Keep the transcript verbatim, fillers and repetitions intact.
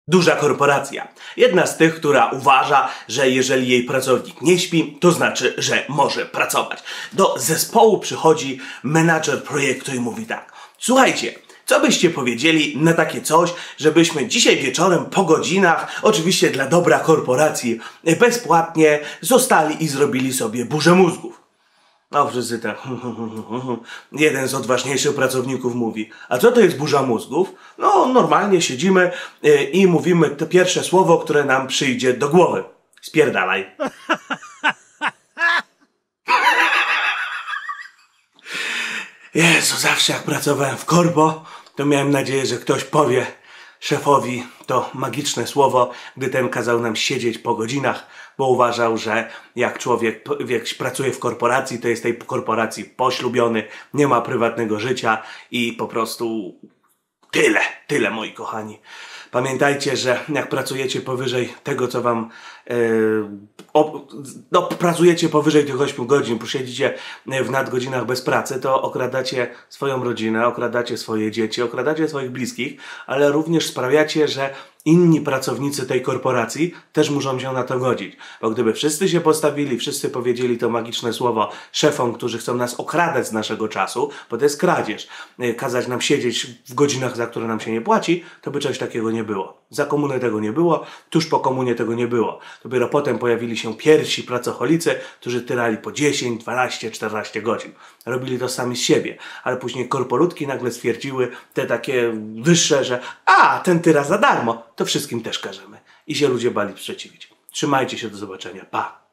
Duża korporacja. Jedna z tych, która uważa, że jeżeli jej pracownik nie śpi, to znaczy, że może pracować. Do zespołu przychodzi menadżer projektu i mówi tak: słuchajcie, co byście powiedzieli na takie coś, żebyśmy dzisiaj wieczorem po godzinach, oczywiście dla dobra korporacji, bezpłatnie zostali i zrobili sobie burzę mózgów. No wszyscy tak. Jeden z odważniejszych pracowników mówi: a co to jest burza mózgów? No normalnie siedzimy i mówimy to pierwsze słowo, które nam przyjdzie do głowy. Spierdalaj. Jezu, zawsze jak pracowałem w korpo, to miałem nadzieję, że ktoś powie szefowi to magiczne słowo, gdy ten kazał nam siedzieć po godzinach, bo uważał, że jak człowiek jak pracuje w korporacji, to jest tej korporacji poślubiony, nie ma prywatnego życia i po prostu tyle, tyle moi kochani. Pamiętajcie, że jak pracujecie powyżej tego, co wam yy, o, no, pracujecie powyżej tych ośmiu godzin, posiedzicie w nadgodzinach bez pracy, to okradacie swoją rodzinę, okradacie swoje dzieci, okradacie swoich bliskich, ale również sprawiacie, że inni pracownicy tej korporacji też muszą się na to godzić. Bo gdyby wszyscy się postawili, wszyscy powiedzieli to magiczne słowo szefom, którzy chcą nas okradać z naszego czasu, bo to jest kradzież, kazać nam siedzieć w godzinach, za które nam się nie płaci, to by czegoś takiego nie było. Za komuny tego nie było, tuż po komunie tego nie było. Dopiero potem pojawili się pierwsi pracocholicy, którzy tyrali po dziesięć, dwanaście, czternaście godzin. Robili to sami z siebie, ale później korpolutki nagle stwierdziły, te takie wyższe, że a, ten tyra za darmo, to wszystkim też każemy. I się ludzie bali sprzeciwić. Trzymajcie się, do zobaczenia. Pa!